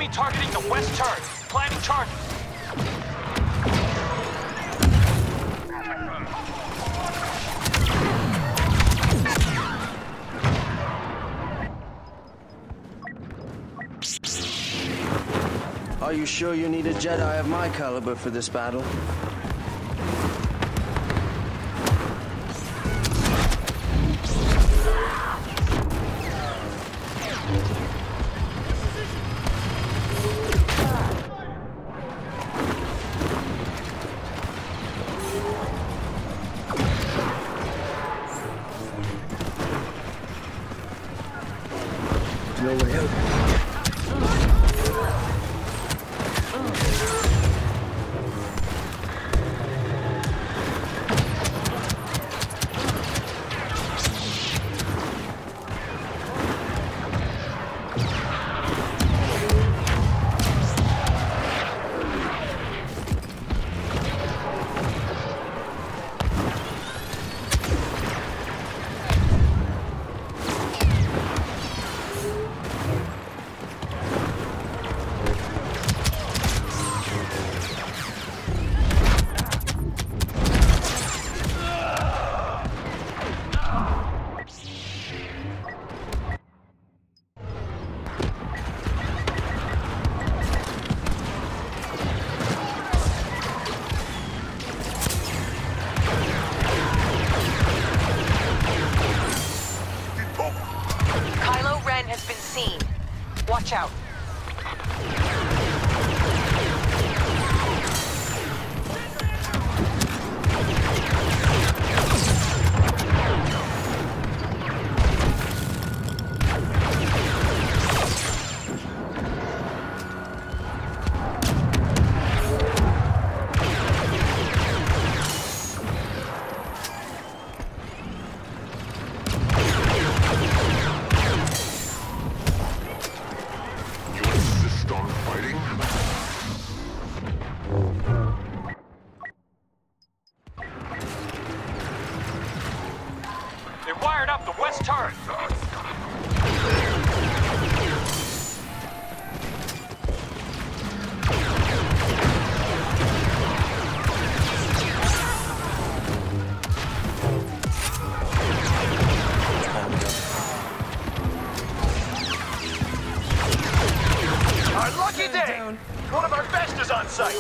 Enemy targeting the west turret. Planning charges. Are you sure you need a Jedi of my caliber for this battle? No way out. Has been seen. Watch out. They wired up the west turret. Our lucky day! One of our best is on site.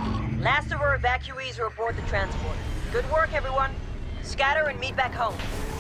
Last of our evacuees are aboard the transport. Good work, everyone. Scatter and meet back home.